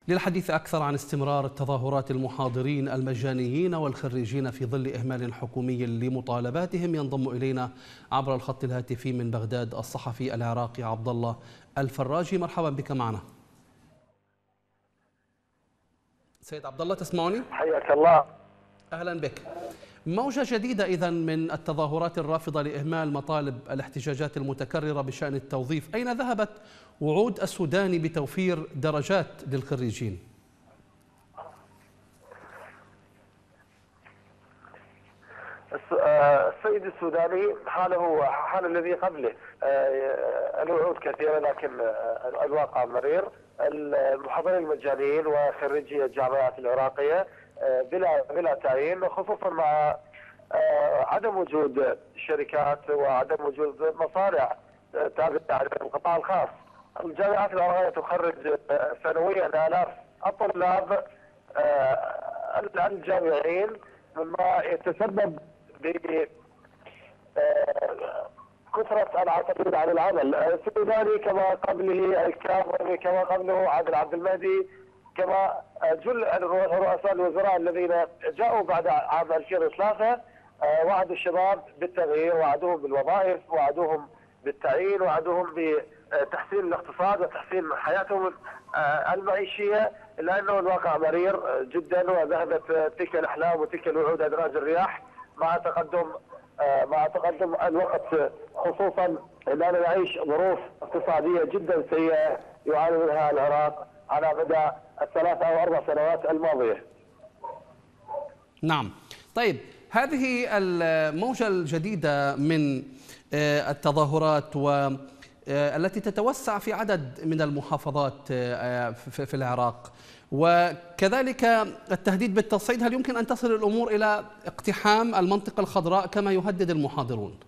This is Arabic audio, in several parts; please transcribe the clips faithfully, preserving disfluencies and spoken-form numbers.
للحديث أكثر عن استمرار التظاهرات المحاضرين المجانيين والخريجين في ظل إهمال حكومي لمطالباتهم ينضم إلينا عبر الخط الهاتفي من بغداد الصحفي العراقي عبد الله الفراجي. مرحبا بك معنا. سيد عبد الله تسمعني؟ حياك الله. أهلا بك. موجة جديدة إذن من التظاهرات الرافضة لإهمال مطالب الاحتجاجات المتكررة بشأن التوظيف، أين ذهبت وعود السوداني بتوفير درجات للخريجين؟ السيد السوداني حاله حال الذي قبله، الوعود كثيرة لكن الواقع مرير. المحاضرين المجانيين وخريجي الجامعات العراقية بلا بلا تعيين، خصوصا مع عدم وجود شركات وعدم وجود مصانع تابعة للقطاع الخاص. الجامعات العراقية تخرج سنويا آلاف الطلاب الجامعيين، مما يتسبب ب كثرة العاطلين عن العمل. السوداني كما قبله الكاظمي، كما قبله عادل عبد المهدي، كما جل رؤساء الوزراء الذين جاءوا بعد عام ألفين وثلاثة وعدوا الشباب بالتغيير، وعدوهم بالوظائف، وعدوهم بالتعيين، وعدوهم بتحسين الاقتصاد وتحسين حياتهم المعيشية، إلا أنه الواقع مرير جدا، وذهبت تلك الأحلام وتلك الوعود أدراج الرياح مع تقدم مع تقدم الوقت، خصوصا أننا نعيش ظروف اقتصادية جدا سيئة يعاني منها العراق على مدى الثلاث أو أربع سنوات الماضية. نعم. طيب، هذه الموجة الجديدة من التظاهرات والتي تتوسع في عدد من المحافظات في العراق، وكذلك التهديد بالتصعيد، هل يمكن أن تصل الأمور إلى اقتحام المنطقة الخضراء كما يهدد المحاضرون؟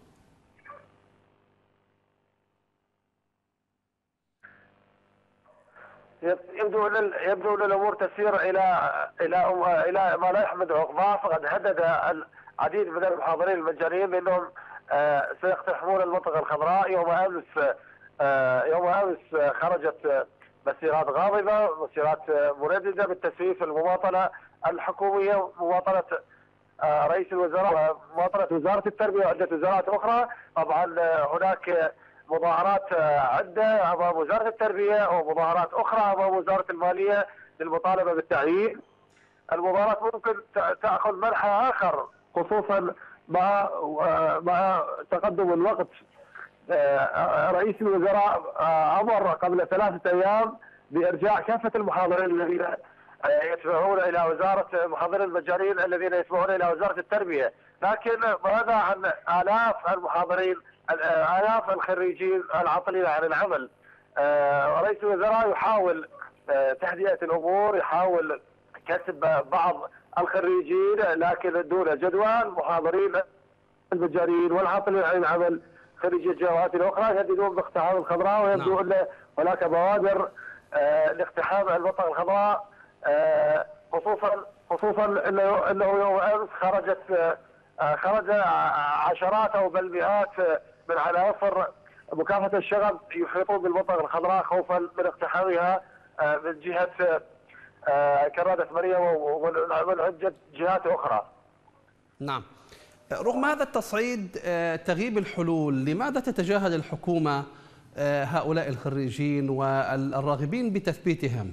يبدو ان يبدو ان الامور تسير الى الى الى ما لا يحمد عقباه. فقد هدد العديد من المحاضرين المجانيين بانهم سيقتحمون المنطقه الخضراء. يوم امس يوم امس خرجت مسيرات غاضبه، مسيرات مردده بالتسويف المماطله الحكوميه، مماطله رئيس الوزراء ومماطله وزاره التربيه وعده وزارات اخرى. طبعا هناك مظاهرات عده امام وزاره التربيه ومظاهرات اخرى امام وزاره الماليه للمطالبه بالتعيين. المظاهرات ممكن تاخذ منحى اخر، خصوصا مع مع تقدم الوقت. رئيس الوزراء امر قبل ثلاثه ايام بارجاع كافه المحاضرين الذين يتبعون الى وزاره المحاضرين المجانيين الذين يتبعون الى وزاره التربيه، لكن ماذا عن الاف المحاضرين، آلاف الخريجين العاطلين عن العمل؟ رئيس الوزراء يحاول تهدئة الأمور، يحاول كسب بعض الخريجين لكن دون جدوى. المحاضرين المجانيين والعاطلين عن العمل خريجي الجامعات الأخرى يهددون باقتحام الخضراء، ويبدو أن هناك بوادر لاقتحام المنطقة الخضراء، خصوصا خصوصا أنه أنه يوم أمس خرجت خرج عشرات أو بل مئات من عناصر مكافحة الشغب يحيطون بالمنطقة الخضراء خوفا من اقتحامها من جهة كرادة مريم ومن عدة جهات أخرى. نعم. رغم هذا التصعيد تغيب الحلول، لماذا تتجاهل الحكومة هؤلاء الخريجين والراغبين بتثبيتهم؟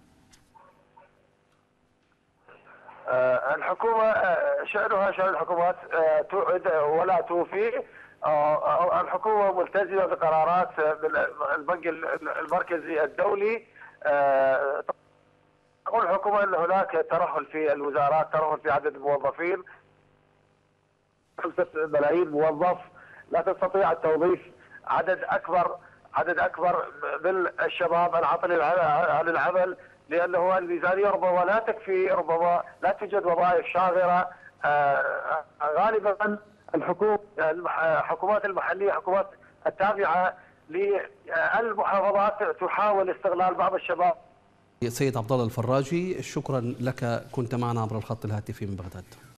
الحكومة شأنها شأن الحكومات، توعد ولا توفي. الحكومة ملتزمة بقرارات من البنك المركزي الدولي. تقول الحكومة أن هناك ترهل في الوزارات، ترهل في عدد الموظفين، خمسة ملايين موظف، لا تستطيع التوظيف عدد أكبر عدد أكبر من الشباب العاطلين عن العمل، لأنه الميزانية ربما لا تكفي، ربما لا توجد وظائف شاغرة. غالبا الحكومة الحكومات المحلية، حكومات التابعة للمحافظات تحاول استغلال بعض الشباب. سيد عبد الله الفراجي، شكرا لك، كنت معنا عبر الخط الهاتفي من بغداد.